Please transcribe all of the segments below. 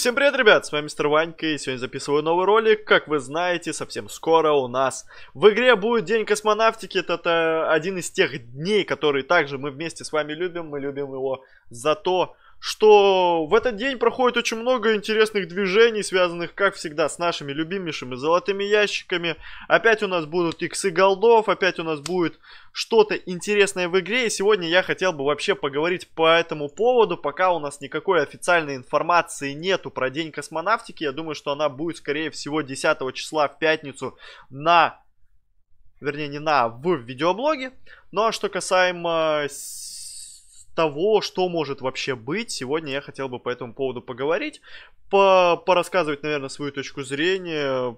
Всем привет, ребят, с вами Мистер Ванька, и сегодня записываю новый ролик. Как вы знаете, совсем скоро у нас в игре будет День космонавтики. Это один из тех дней, которые также мы вместе с вами любим. Мы любим его за то, что в этот день проходит очень много интересных движений, связанных, как всегда, с нашими любимейшими золотыми ящиками. Опять у нас будут иксы голдов, опять у нас будет что-то интересное в игре. И сегодня я хотел бы вообще поговорить по этому поводу, пока у нас никакой официальной информации нету про День космонавтики. Я думаю, что она будет, скорее всего, 10 числа в пятницу в видеоблоге. Ну а что касаемо того, что может вообще быть, сегодня я хотел бы по этому поводу поговорить, порассказывать, наверное, свою точку зрения,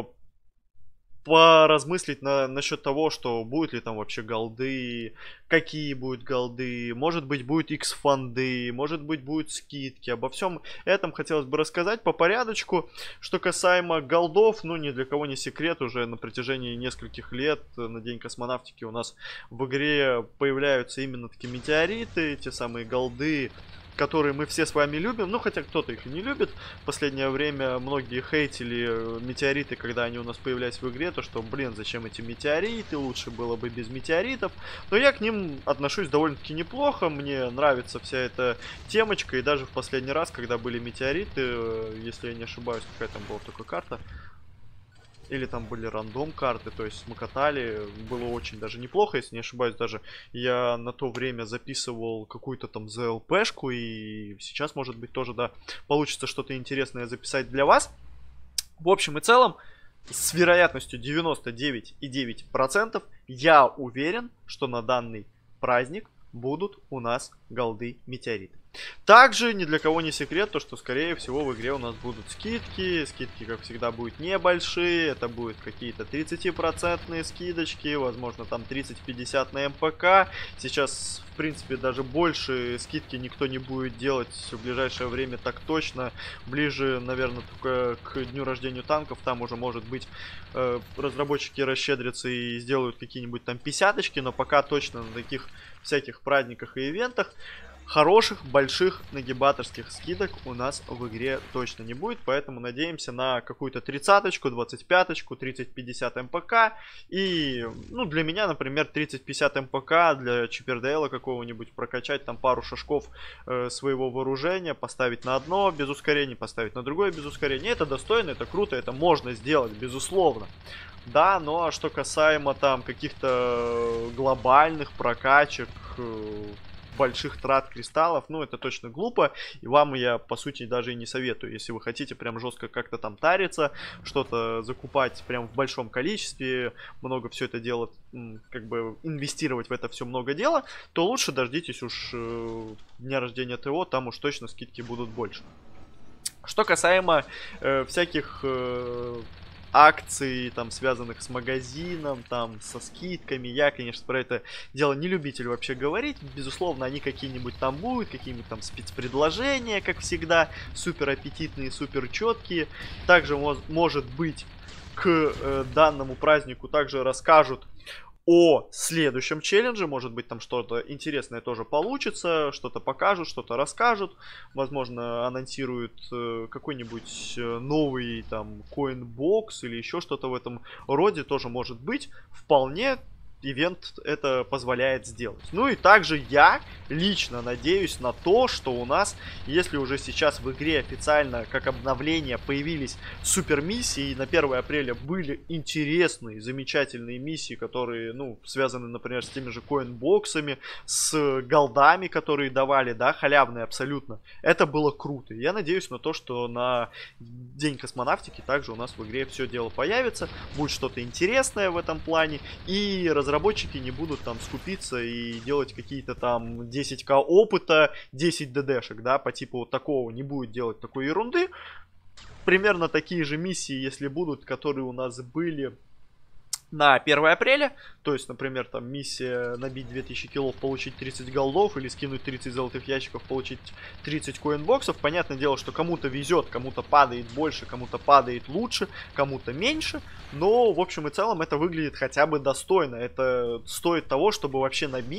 поразмыслить насчет того, что будет ли там вообще голды, какие будут голды, может быть будет X-фонды, может быть будут скидки. Обо всем этом хотелось бы рассказать по порядочку. Что касаемо голдов, ну ни для кого не секрет, уже на протяжении нескольких лет на День космонавтики у нас в игре появляются именно такие метеориты, те самые голды, которые мы все с вами любим, ну хотя кто-то их и не любит. В последнее время многие хейтили метеориты, когда они у нас появлялись в игре, то что, блин, зачем эти метеориты, лучше было бы без метеоритов. Но я к ним отношусь довольно-таки неплохо, мне нравится вся эта темочка, и даже в последний раз, когда были метеориты, если я не ошибаюсь, какая там была только карта, или там были рандом карты, то есть мы катали, было очень даже неплохо, если не ошибаюсь, даже я на то время записывал какую-то там ZLP-шку, и сейчас, может быть, тоже, да, получится что-то интересное записать для вас. В общем и целом, с вероятностью 99,9% я уверен, что на данный праздник будут у нас голды метеориты. Также ни для кого не секрет, то что скорее всего в игре у нас будут скидки. Скидки, как всегда, будут небольшие. Это будут какие-то 30% скидочки, возможно там 30-50 на МПК. Сейчас, в принципе, даже больше скидки никто не будет делать в ближайшее время, так точно. Ближе, наверное, только к дню рождения танков. Там уже, может быть, разработчики расщедрятся и сделают какие-нибудь там 50-очки. Но пока точно на таких всяких праздниках и ивентах хороших, больших нагибаторских скидок у нас в игре точно не будет. Поэтому надеемся на какую-то 30-очку, 25-очку, 30-50 МПК. И, ну, для меня, например, 30-50 МПК для ЧПРДЛа какого-нибудь прокачать там пару шажков своего вооружения, поставить на одно без ускорения, поставить на другое без ускорения. Это достойно, это круто, это можно сделать, безусловно. Да, ну а что касаемо там каких-то глобальных прокачек, больших трат кристаллов, ну это точно глупо, и вам я по сути даже и не советую. Если вы хотите прям жестко как-то там тариться, что-то закупать прям в большом количестве, много все это дело, как бы инвестировать в это все много дела, то лучше дождитесь уж дня рождения ТО, там уж точно скидки будут больше. Что касаемо всяких акций, там, связанных с магазином, там, со скидками. Я, конечно, про это дело не любитель вообще говорить. Безусловно, они какие-нибудь там будут, какие-нибудь там спецпредложения, как всегда, супер аппетитные, супер четкие. Также, может быть, к данному празднику также расскажут о следующем челлендже. Может быть, там что-то интересное тоже получится, что-то покажут, что-то расскажут. Возможно, анонсируют какой-нибудь новый там коинбокс или еще что-то в этом роде. Тоже может быть. Вполне ивент это позволяет сделать. Ну и также я лично надеюсь на то, что у нас, если уже сейчас в игре официально как обновление появились супер миссии, и на 1 апреля были интересные, замечательные миссии, которые, ну, связаны, например, с теми же коинбоксами, с голдами, которые давали, да, халявные абсолютно. Это было круто. Я надеюсь на то, что на День космонавтики также у нас в игре все дело появится, будет что-то интересное в этом плане, и разработчики не будут там скупиться и делать какие-то там 10к опыта, 10 ДДшек, да, по типу вот такого, не будет делать такой ерунды. Примерно такие же миссии, если будут, которые у нас были на 1 апреля, то есть, например, там миссия набить 2000 киллов, получить 30 голдов, или скинуть 30 золотых ящиков, получить 30 коинбоксов. Понятное дело, что кому-то везет, кому-то падает больше, кому-то падает лучше, кому-то меньше, но в общем и целом это выглядит хотя бы достойно. Это стоит того, чтобы вообще набить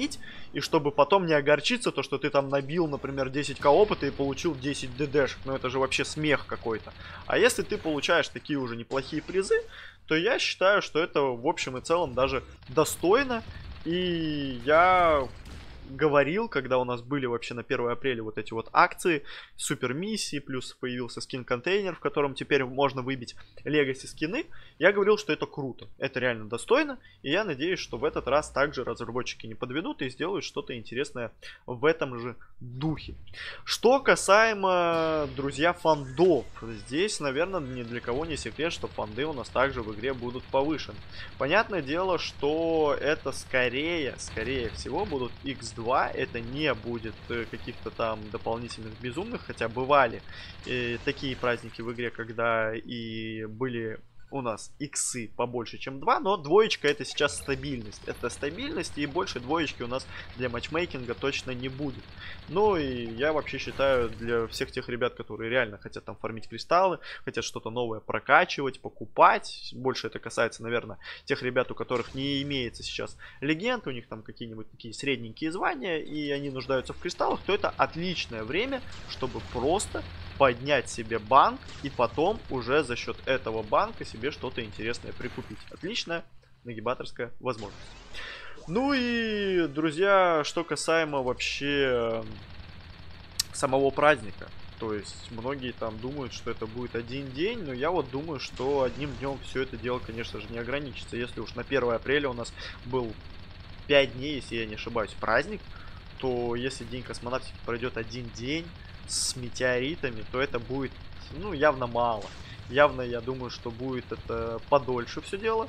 и чтобы потом не огорчиться, то, что ты там набил, например, 10к опыта и получил 10 ДДшек. Ну, это же вообще смех какой-то. А если ты получаешь такие уже неплохие призы, то я считаю, что это в общем и целом даже достойно. И я говорил, когда у нас были вообще на 1 апреля вот эти вот акции, супер миссии, плюс появился скин-контейнер, в котором теперь можно выбить легаси скины, я говорил, что это круто, это реально достойно, и я надеюсь, что в этот раз также разработчики не подведут и сделают что-то интересное в этом же духе. Что касаемо, друзья, фандов, здесь, наверное, ни для кого не секрет, что фанды у нас также в игре будут повышены. Понятное дело, что это скорее всего будут X2, это не будет каких-то там дополнительных безумных, хотя бывали такие праздники в игре, когда и были у нас иксы побольше, чем 2, но двоечка это сейчас стабильность. Это стабильность, и больше двоечки у нас для матчмейкинга точно не будет. Ну и я вообще считаю, для всех тех ребят, которые реально хотят там фармить кристаллы, хотят что-то новое прокачивать, покупать, больше это касается, наверное, тех ребят, у которых не имеется сейчас легенд, у них там какие-нибудь такие средненькие звания, и они нуждаются в кристаллах, то это отличное время, чтобы просто поднять себе банк и потом уже за счет этого банка себе что-то интересное прикупить. Отличная нагибаторская возможность. Ну и, друзья, что касаемо вообще самого праздника. То есть многие там думают, что это будет один день, но я вот думаю, что одним днем все это дело, конечно же, не ограничится. Если уж на 1 апреля у нас был 5 дней, если я не ошибаюсь, праздник, то если День космонавтики пройдет один день с метеоритами, то это будет, ну, явно мало. Явно, я думаю, что будет это подольше все дело.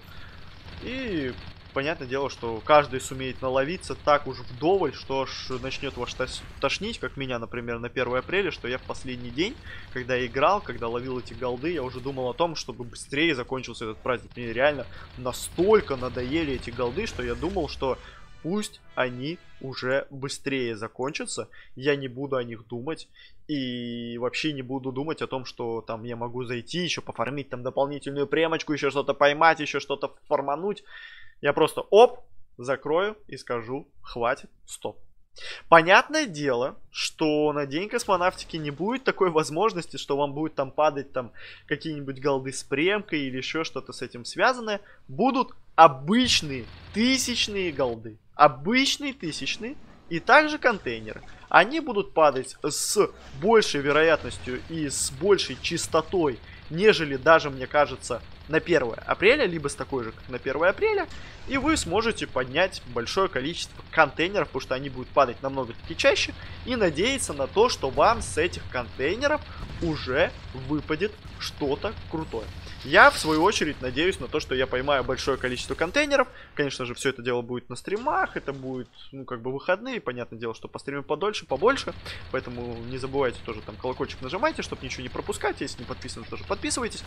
И понятное дело, что каждый сумеет наловиться так уж вдоволь, что аж начнет вас тошнить, как меня, например, на 1 апреля, что я в последний день, когда играл, когда ловил эти голды, я уже думал о том, чтобы быстрее закончился этот праздник. Мне реально настолько надоели эти голды, что я думал, что пусть они уже быстрее закончатся, я не буду о них думать и вообще не буду думать о том, что там я могу зайти, еще пофармить там дополнительную премочку, еще что-то поймать, еще что-то фармануть. Я просто оп, закрою и скажу, хватит, стоп. Понятное дело, что на День космонавтики не будет такой возможности, что вам будет там падать там какие-нибудь голды с премкой или еще что-то с этим связанное. Будут обычные тысячные голды. Обычные тысячные и также контейнеры. Они будут падать с большей вероятностью и с большей частотой, нежели даже, мне кажется, на 1 апреля, либо с такой же, как на 1 апреля, и вы сможете поднять большое количество контейнеров, потому что они будут падать намного-таки чаще, и надеяться на то, что вам с этих контейнеров уже выпадет что-то крутое. Я, в свою очередь, надеюсь на то, что я поймаю большое количество контейнеров. Конечно же, все это дело будет на стримах, это будет, ну, как бы выходные. Понятное дело, что постримим подольше, побольше. Поэтому не забывайте тоже там колокольчик нажимайте, чтобы ничего не пропускать. Если не подписаны, тоже подписывайтесь.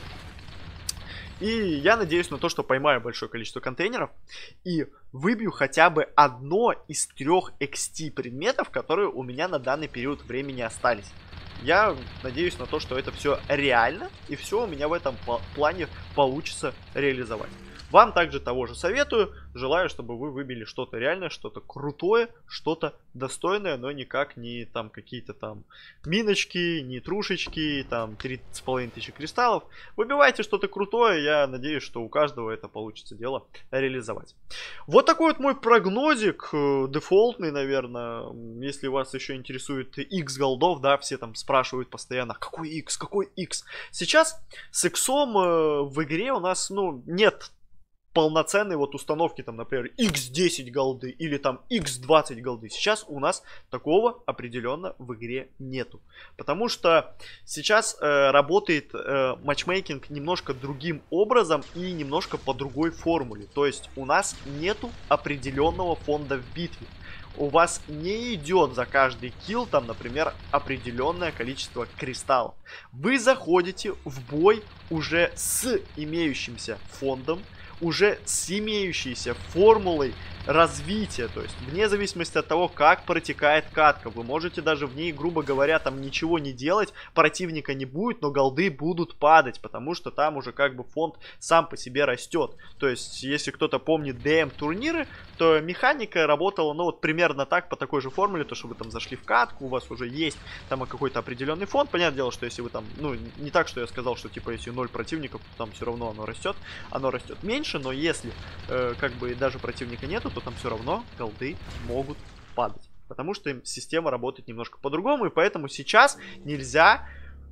И я надеюсь на то, что поймаю большое количество контейнеров и выбью хотя бы одно из 3 XT предметов, которые у меня на данный период времени остались. Я надеюсь на то, что это все реально и все у меня в этом плане получится реализовать. Вам также того же советую. Желаю, чтобы вы выбили что-то реальное, что-то крутое, что-то достойное, но никак не там какие-то там миночки, не трушечки, там 3500 кристаллов. Выбивайте что-то крутое, я надеюсь, что у каждого это получится дело реализовать. Вот такой вот мой прогнозик, дефолтный, наверное. Если вас еще интересует X голдов, да, все там спрашивают постоянно, какой X, какой X. Сейчас с X'ом в игре у нас, ну, нет полноценной вот установки, там, например, X10 голды или там X20 голды. Сейчас у нас такого определенно в игре нету. Потому что сейчас работает матчмейкинг немножко другим образом и немножко по другой формуле. То есть у нас нету определенного фонда в битве. У вас не идет за каждый килл, там, например, определенное количество кристаллов. Вы заходите в бой уже с имеющимся фондом. уже с имеющейся формулой развития, то есть вне зависимости от того, как протекает катка, вы можете даже в ней, грубо говоря, там ничего не делать, противника не будет, но голды будут падать, потому что там уже как бы фонд сам по себе растет. То есть, если кто-то помнит DM турниры, то механика работала, ну вот примерно так, по такой же формуле, то что вы там зашли в катку, у вас уже есть там какой-то определенный фонд, понятное дело, что если вы там, ну не так, что я сказал, что типа если 0 противников, то там все равно оно растет меньше, но если как бы даже противника нету, то там все равно голды могут падать. Потому что система работает немножко по-другому, и поэтому сейчас нельзя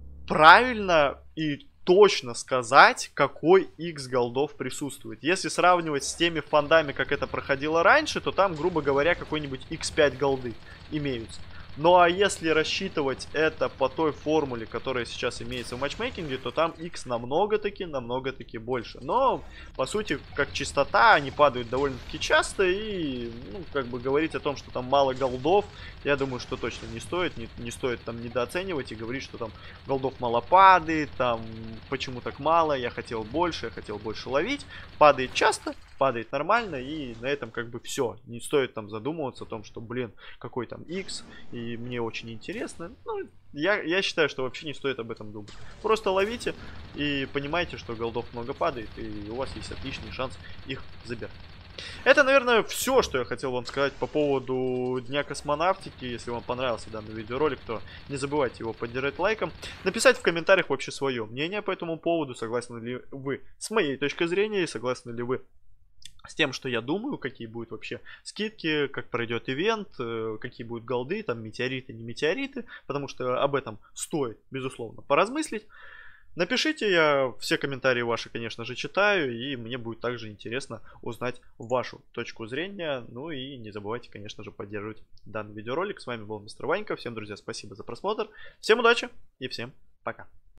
правильно и точно сказать, какой X голдов присутствует. Если сравнивать с теми фондами, как это проходило раньше, то там, грубо говоря, какой-нибудь X5 голды имеются. Ну а если рассчитывать это по той формуле, которая сейчас имеется в матчмейкинге, то там X намного-таки больше. Но, по сути, как частота, они падают довольно-таки часто. И, ну, как бы говорить о том, что там мало голдов, я думаю, что точно не стоит. Не стоит там недооценивать и говорить, что там голдов мало падает, там почему так мало, я хотел больше ловить. Падает часто, падает нормально, и на этом как бы все. Не стоит там задумываться о том, что, блин, какой там X, и мне очень интересно. Ну, я считаю, что вообще не стоит об этом думать. Просто ловите и понимайте, что голдов много падает, и у вас есть отличный шанс их забирать. Это, наверное, все, что я хотел вам сказать по поводу Дня космонавтики. Если вам понравился данный видеоролик, то не забывайте его поддержать лайком. Написать в комментариях вообще свое мнение по этому поводу. Согласны ли вы с моей точкой зрения и согласны ли вы с тем, что я думаю, какие будут вообще скидки, как пройдет ивент, какие будут голды, там метеориты, не метеориты, потому что об этом стоит, безусловно, поразмыслить. Напишите, я все комментарии ваши, конечно же, читаю, и мне будет также интересно узнать вашу точку зрения. Ну и не забывайте, конечно же, поддерживать данный видеоролик. С вами был Мистер Ванька. Всем, друзья, спасибо за просмотр. Всем удачи и всем пока.